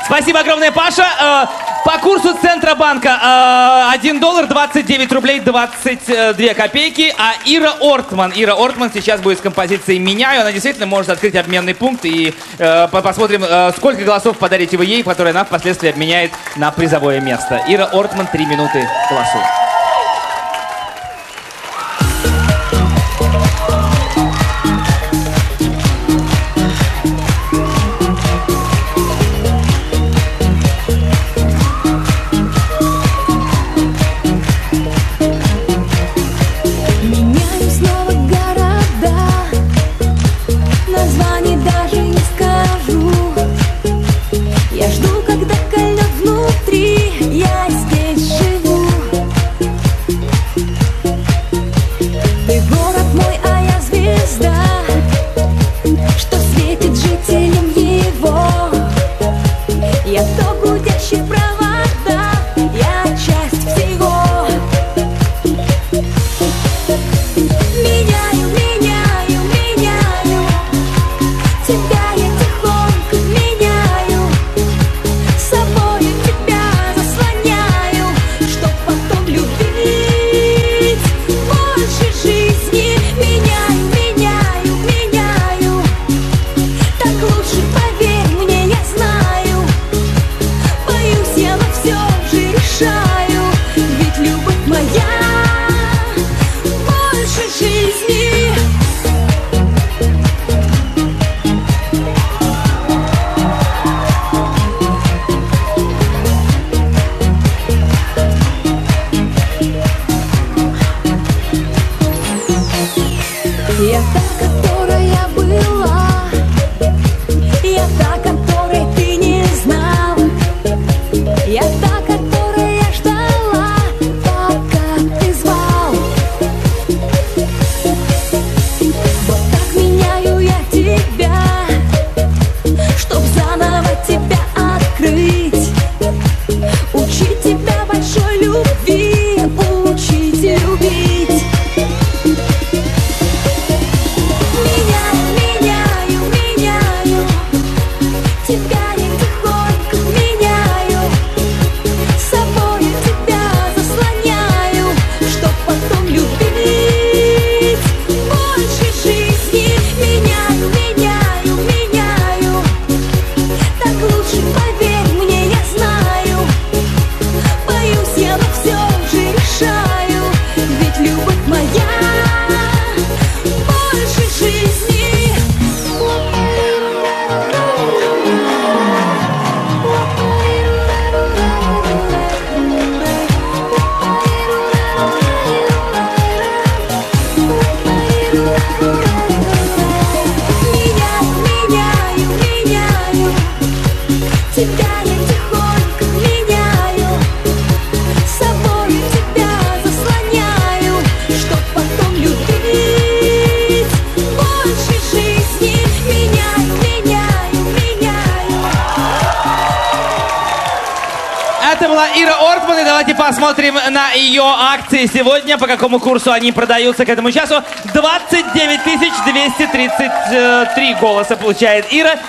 Спасибо огромное, Паша. По курсу Центробанка $1 29 рублей 22 копейки. А Ира Ортман сейчас будет с композицией «Меняю». Она действительно может открыть обменный пункт. И посмотрим, сколько голосов подарите вы ей, которые она впоследствии обменяет на призовое место. Ира Ортман, 3 минуты голосует. Я та, которая была, я та, которой ты не знал, я та, которая ждала, пока ты звал. Вот так меняю я тебя, чтоб заново тебя открыть, учить тебя большой любви, учить любить. Это была Ира Ортман, и давайте посмотрим на ее акции сегодня, по какому курсу они продаются к этому часу. 29 233 голоса получает Ира.